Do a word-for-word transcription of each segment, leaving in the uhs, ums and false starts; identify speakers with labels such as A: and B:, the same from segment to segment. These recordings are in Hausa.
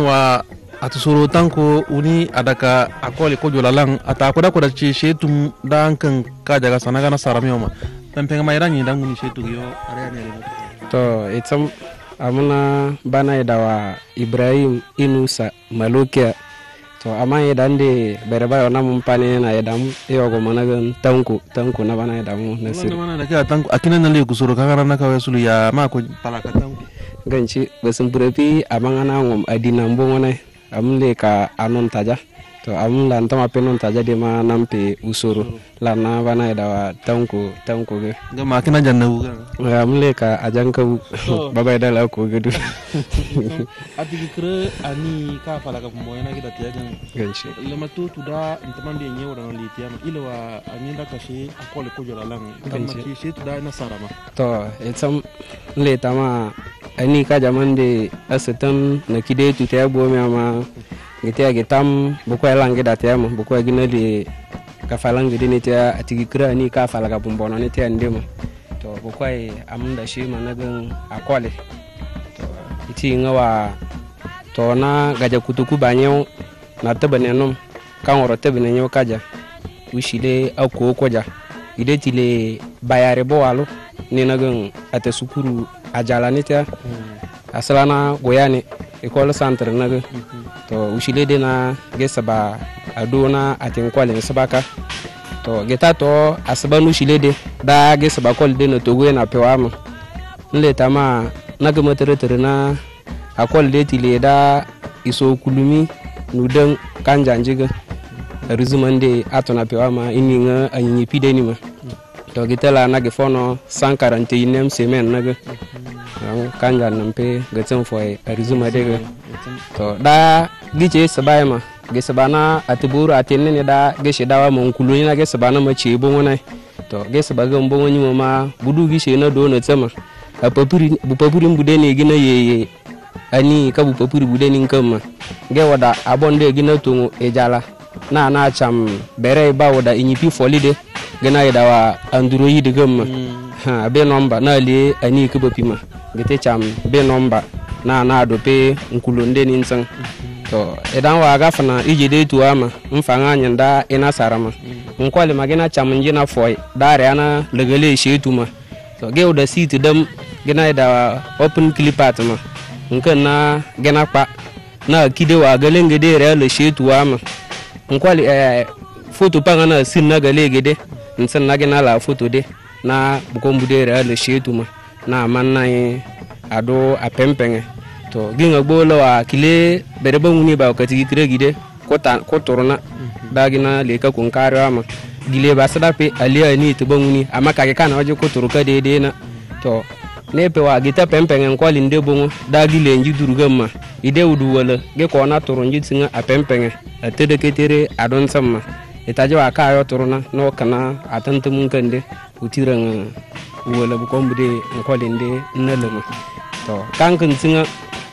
A: wa atusuru tanko uni adaka akole ko jolalang ata ko da ko da ci shetum dan kan ka daga sanaga na saramioma pempenga mai ranyi dan uni shetu yo are ne
B: to itsam amuna bana dawa Ibrahim Inusa Malokia to amma idan de bere bayo na mun pane na idan yo go managan tanko tanko na bana idan mu nasir
A: mana da ka tanko akina nan le kusuru ka kana ka wasulu ya ma ko palaka tanko
B: ganci basun burafi amanga na ngom adina mbongo na amle ka anon taja to am lan tama penon taja de ma nampe usuru la na bana dawa tanko tanko ge
A: ga ma kina janna wuga
B: amle ka ajanka baba da la ko gedu
A: ati kre ani ka fala ka moyena gida tiagan
B: ganci
A: lama to tuda ntamande nyewo da litiya ma ilwa ani da kashi akole ko jora lang tamma ki shi tuda na sarama
B: to etsam le tama ani ka jamande asetan na kide tutaya bo mi ama gitia gitam buko elangi datema buko ginali ka falangi dinitia atigi kra ani ka falaga bumbono ne tia ndemo to buko ai amunda shi managan akole to iti ngawa to na gaja kutuku banyo na tabanenom kan woro tabene nyo kaja ushile akko koja idetile bayare bo walo ni nagan ate sukuru ajala nitia hmm. asalana goyane école centre naga to ushile de na gesaba adona atin kwale sabaka to geta to asabanu ushile de da gesaba kwale de na togo na pewama nle tama naga matere tere na akwale de tile da iso kulumi nudan kanjanjiga rizumande atona pewama ininga anyi pide ni ma to gitala naga fono cent quarante et unième semaine naga kanja nampe gatsen foi arizuma de to da giche sabayma ge sabana atiburu atenne ne da ge shedawa mon kuluni na ge sabana ma che bongona to ge sabaga mbongoni ma budu giche na do na tsama apapuri bu papuri mbude ne gina yeye ani ka bu papuri bude nin kama ge wada abonde gina tungu ejala na na cham bere ba wada inyipi folide gina yedawa android gama ha be nomba na le ani ka bapima gete cham be nomba na na dope nkulonde ninsan to edan wa gafana ijide tuama mfanga nyanda ina sarama nkwale magina cham njina foi dare ana legele shetuma to ge oda sit dam gina da open clip atma nkan na gina pa na kide wa galenge de real shetuama nkwale eh photo panga na sin na gale gede nsan na gina la photo de na bukombude real shetuma na manna ado apempenge to ginga bolo wa kile bereba nguni ba katigi kire gide kota kotorona dagina leka kun karama gile ba sadape aliya ni to banguni amaka ke kana waje kotoroka dede na to nepe wa gita pempenge kwali nde bongo dagile nji durugama ide udu wala ge ko na toronji tinga apempenge atede ketere adon samma itaje wa ka yo torona no kana atantum kande utiranga wala bu kombude kwali nde nalama to kankan tinga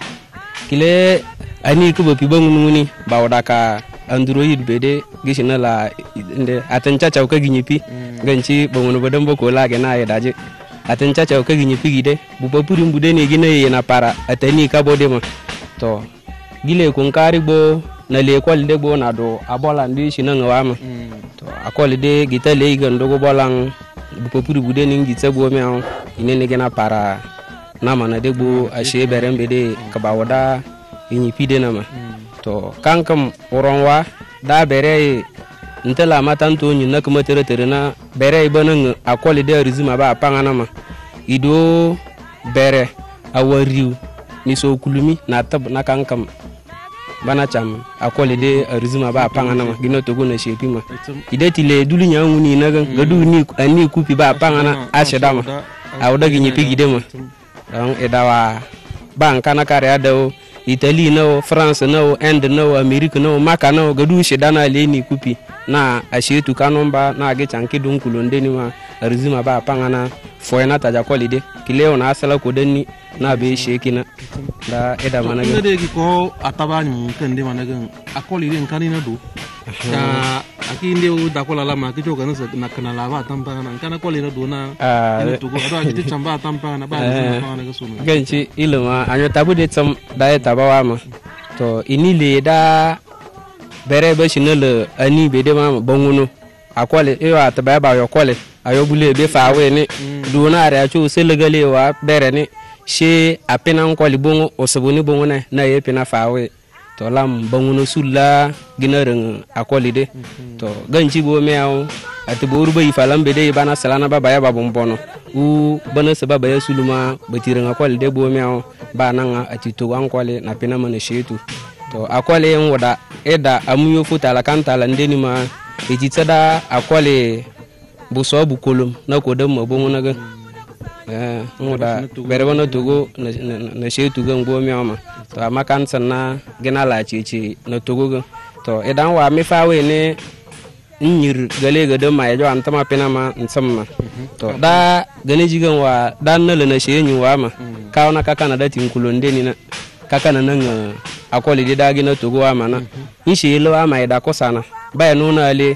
B: kile ani ko bopi banguni ba wadaka android bede gishina la inde atancha chaw ka ginyipi ganci bangono badam boko la gena ya daje atancha chaw ka ginyipi gide bu papuri mbude ne gina ye na para atani ka bode ma to gile kun kari bo na le kwal de bo na do abola ndi shina ngawama to akol de gita le gando go bolang bu papuri bude ni ngitsa bo me an inene gena para na mana de bo ashe berembe de kabawada inyi pide na ma to kankam oronwa da bere ntela matanto nyi na kuma tere tere na bere ibanan akole de rizima ba pangana ma ido bere awariu ni so kulumi na tab na kankam bana cham akole de rizima ba pangana ma gino to gona shepi ma ideti le dulinya nguni na gadu ni ani kupi ba pangana ashedama awda ginyi pigide ma dan edawa banka na kare adawo Italy no France no Inde no America no maka no gadu shedana leni kupi na ashetu kanomba na age chanke don kulonde ni ma rizima ba pangana foyana taja kolide kileo na asala ko denni na be shekina da eda managa
A: ne de ko atabani mun kende managa akolide nkanina do ka akinde u dakola la ma kicho kana na kana la ba tampa na kana kolide do na ina to go ado agiti chamba tampa na ba na na ga sunu
B: ganchi iluma anyo tabu de tsam da ya tabawa ma to ini le da bere be shinele ani be de ma bonguno akwale e wa ta ba ba yo kwale ayo bule be fa we ni du na re achu selegale wa bere ni she apena kwali bongo osebuni bongo na na ye pena fa we to lam bonguno sulla ginareng akwali de to ganchi bo meaw ati boru be falam be de bana salana ba ba ya ba bombono u bana sababa ya suluma batirenga kwali de bo meaw ba nanga ati to wan kwali na pena mane shetu to akwale en wada eda amuyo futa la kanta la ndeni ma ejitsada akwale buso bukolum na ko dem bongo na ga eh ngoda berewono togo na na shetu ga ngbo mi ama to amakan sanna gina la chichi na togo ga to edan wa mi fawe ne nyir gale ga dem ma yajo antama pena ma nsamma to da gane jigan wa dan na na sheyu wa ma kauna kaka na datin kulonde ni na kaka na nan akwali de dagi na togo ama na inshi lo ama ida ko sana ba nuna le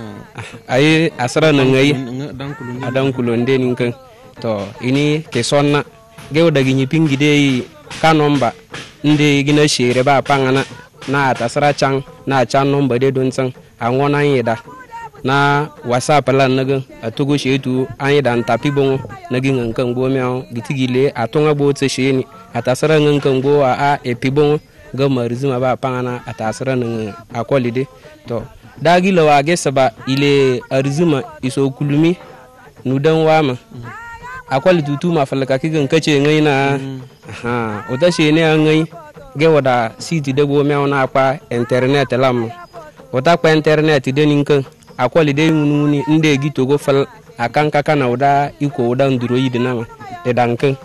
B: ai asara na ngai adan kulonde ni kan to ini ke sonna gew dagi nyipingi de kanomba ndi gina shere ba pangana na tasara chang na chan nomba de don sang angona yeda na whatsapp la naga atugo shetu ayeda ntapi bongo nagi ngan bo meaw gitigile atonga bo tse sheni atasara ngan bo a epi bongo gama rizuma ba pangana atasara nang akolide to dagi lawa gesaba ile arizuma iso kulumi nudan wama akwali tutu ma falaka kigan kace ngai na aha o ta shene ngai ge wada siti de bo meaw na akwa internet lam o ta kwa internet de ninkan akwali de ngununi inde gi togo fal akan kaka na oda iko oda nduro yide na de dankan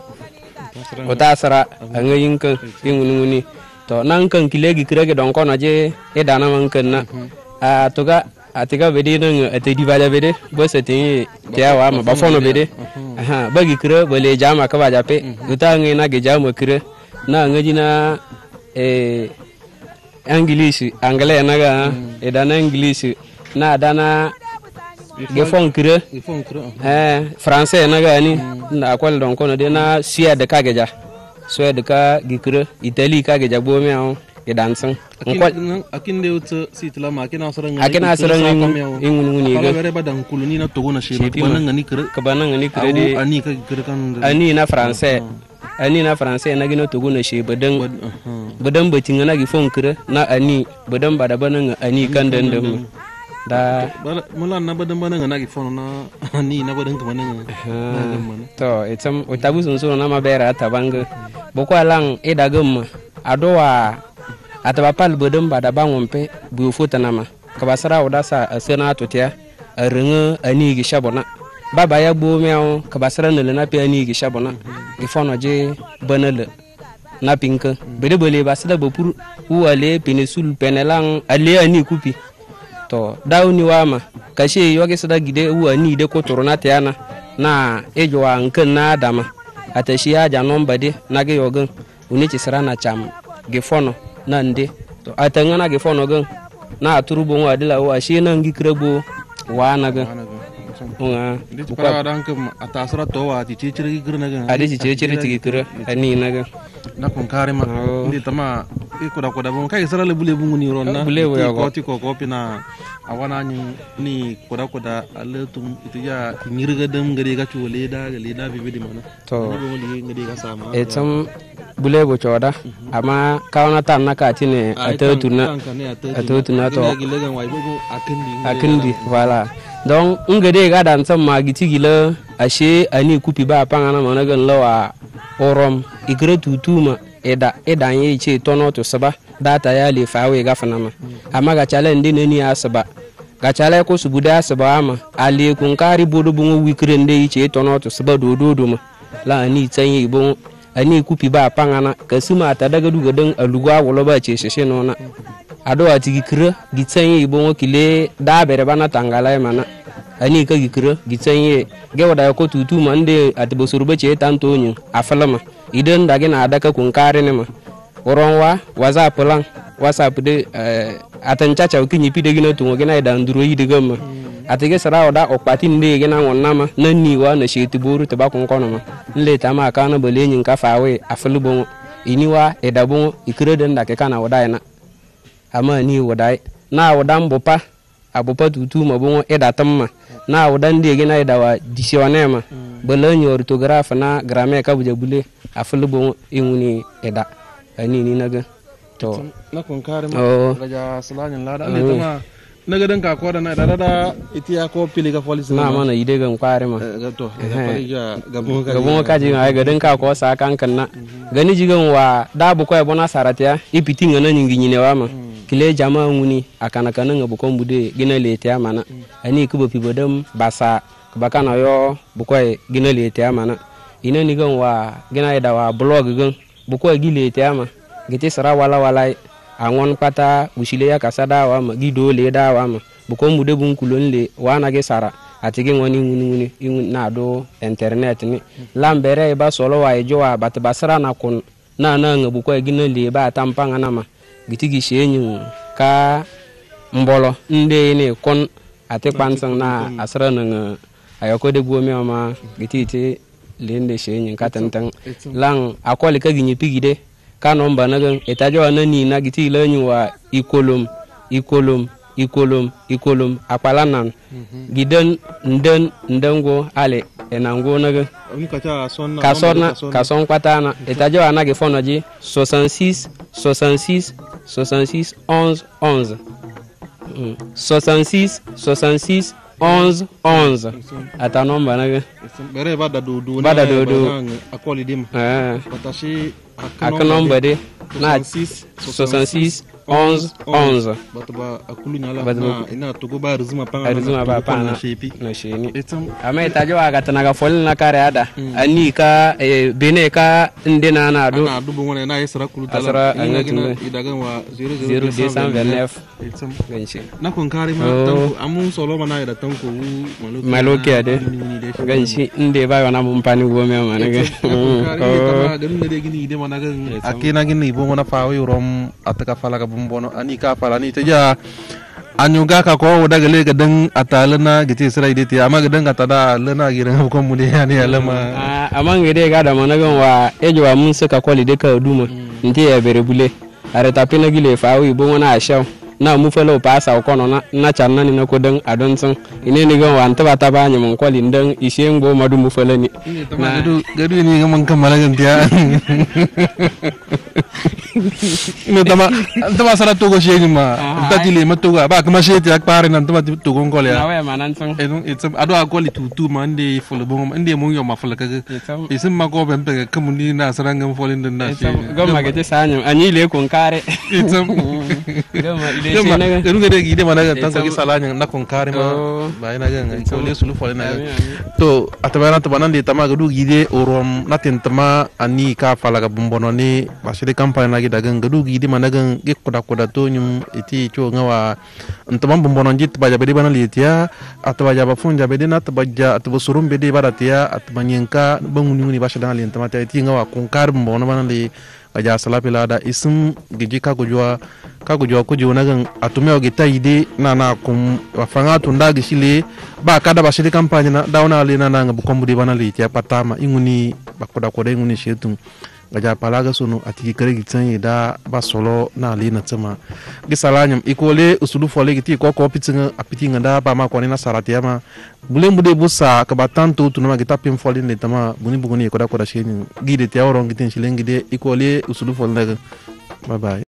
B: o ta sara ngai yinkan ngununi to nan kan kilegi kirege don kono je e dana man kan na a toga atiga bede nan ate divaja bede bo sete tiawa ma bafono bede aha bagi kire bole jama ka baja pe uta ngi na ge jama kire na ngaji na e english anglais na ga e dana english na dana ge fon kire eh français na ga ni na kwal don kono de na sia de ka geja Suede ka gikre Italy ka ge jabo me on e dansan
A: akin akin de utsa sitla ma akin asara
B: ngi akin asara ngi ngunu ni
A: ga bere badan kuluni na togo na sheba banan ngani kre
B: ka banan ngani kre de
A: ani ka kre kan
B: ani na français ani na français na gino togo na sheba dan badan batin na gi fon kre na ani badan bada banan ani kan dan dam da
A: mulan na badan banan na gi fon na ani na badan kuma nan
B: to etam o tabu sun so na mabera tabanga boko alang e dagum adowa ataba pal bodum bada bangompe bu fota nama kabasara odasa asena totia renga ani gi shabona baba ya bo mew kabasara ne na pe ani gi shabona gi fono je banale na pinka bede bele basada bopur uale penesul penelang ale ani kupi to dawni wama kashe yoge sada gide uani de ko torona tiana na ejowa nkan na dama atashi ya janon bade nage yogan unichi sarana cham gefono na nde to atangana gefono gan na turubo wa dila wa shi nan gi krebo wa naga unga
A: buka dan kam atasra to wa ti ciciri gi naga
B: ade ci ciciri ti kira ani naga
A: na kon kare ma ndi tama iko da ko da bon kai sara le bule bungu ni ron na ko ti ko ko pina awana ni ni koda koda alatum itiya nirga dam gari ga chole da gali da bibi di mana
B: to
A: ngadi ga sama
B: etam bule bo choda ama kauna tan na ka tine atatuna atatuna to
A: gilegan wai bogo akindi
B: akindi wala donc ngade ga dan sam ma gitigila ashe ani kupi ba pangana mana gan lawa orom igre tutuma eda eda ye che tono to saba data ya le fawe ga fanama ama ga chale ndine ni asaba ga chale ko subuda asaba ama ale kun kari bodo bungu wikre nde che tono to saba do do do ma la ani tsanye bon ani kupi ba pangana kasuma ta daga duga dan aluga wolo ba che sheshe nona ado atigi kre gitsanye bon kile da bere bana tangala mana ani ka gikre gitsanye ge wada ko tutu mande atibo surbe che tanto nyu afalama idan dage na adaka kun kare ne ma oronwa whatsapp lang whatsapp de atancha cha ukinyi pide gina tungo gina da nduro yi de gama atige sara oda okpati nde gina wonna ma nanni wa na sheti boru te ba kun kono ma nle ta ma kana bole nyin ka fawe afalubon iniwa edabungo ikreden da ke kana wadai na ama ni wadai na wadan bopa abopa tutu mabungo edatamma na wadan de gina edawa dictionnaire belanyo orthographe na grammaire ka bujabule afulubungo inguni eda ani ni naga to
A: na kon kare ma gaja salanin lada ne tama naga dan ka ko da na da da itiya ko pili ka police
B: na mana ide gan kware ma
A: ga to ga gabon ka
B: gabon ka ji ga dan ka ko sa kan kan na gani jigan wa da bu ko e bona saratiya ipitin na nyingi nyine wa ma kile jama nguni akana kana ngabu ko mbude gina lete amana ani kubo pibodam basa bakana yo bu ko gina lete amana ina ni gan wa gina ida wa blog gan bu ko gile te ama gite sara wala wala angon pata usile ya kasada wa ma gido le da wa ma bu ko mbude bun kulon le wana ge sara atigi ngoni nguni nguni na do internet ni lambere ba solo wa ejo wa bat basara na kun na na ngabu ko gina le ba tampanga na ma gitigi shenyu ka mbolo nde ne kon ate pansang na asra na ayoko de buome ma gititi lende shenyu ka tantang lang akoli ka ginyi pigide ka nomba na gan etajo anani na giti lenyu wa ikolum ikolum ikolum ikolum apalanan gidan nden ndengo ale enango na gan ka sonna ka son patana etajo anage fonoji soixante-six soixante-six soixante-six onze onze soixante-six soixante-six onze onze ata nomba na gan
A: bere bada do do
B: bada do do
A: akoli dim
B: eh
A: patashi
B: akanomba de na soixante-six onze onze
A: batba akulu nyala na ina togo ba rizuma panga
B: rizuma ba pana
A: shepi
B: na sheni ama itajo agata na fol na kare ada ani ka bene ka ndena na do
A: na do ngone na isra kulu
B: tala ina
A: idaga wa
B: zero deux cent vingt-neuf ganchi
A: na kon kare ma tanku amun solo mana ida tanku
B: maloke ade ganchi inde ba wana mun pani go me ma na ga
A: oh ga ne de gini ide mana ga akina gini bo mana fawo rom ataka fala ka bono ani ka fala ni taja anyuga ka ko daga le gadan atalana gite sira ide ti amma gadan atada lana giran ko mu de yani alama
B: amma ngede ga da managan wa ejo wa mun saka kwali de ka duma nti ya berebule are tapina gile fawi bo wana ashaw na mu felo pasa ko no na na channa ni ko dan adon san ine ni gan wa ntaba taba nyi mun kwali ndan ishengo madu mu felo ni
A: na gadu gadu ni gan man kamala gan tiya no tama tama sala togo sheni ma tatile ma togo ba kama sheti ak pare nan tama togo ngole ya
B: nawe manan san
A: edon itsam ado akoli tutu ma ande folo bongo ande mun yo ma folo kaga isim ma ko bempe kamuni na saranga folin den na shi
B: gomma gete sanyo anyi le kon kare
A: itsam gomma ide shena gadu gade gide managa tanko ki salanya na kon kare ma ba ina ga ko le sulu folin na to atabana to banande tama gadu gide orom natin tama ani ka fala ga bombono ni basile campagne na dagan gadu gidi managan ge koda koda to nyum iti cho ngawa ntaman bombonon jit baja bede bana litia atba jaba funja bede na tbaja atba surum bede baratia atba nyenka banguni nguni basha dan lin tamata iti ngawa konkar bombono bana li baja salapila da isum giji ka gujwa ka gujwa ko jona gan atume o gita ide na na kum wafanga tunda gishile ba kada basile campagne na dauna lina na ngabukombu de bana litia patama inguni bakoda koda inguni shetun gaja palaga sunu atiki kare gitsan da ba solo na le na tsama gisalanyam ikole usulu fole giti ko ko pitinga apitinga da ba ma ko na sarati ma bulen bude busa ka batanto tunama gita pim fole ne tama buni buguni ko da ko da sheni gide te awron gitin shilen gide ikole usulu fole daga bye bye.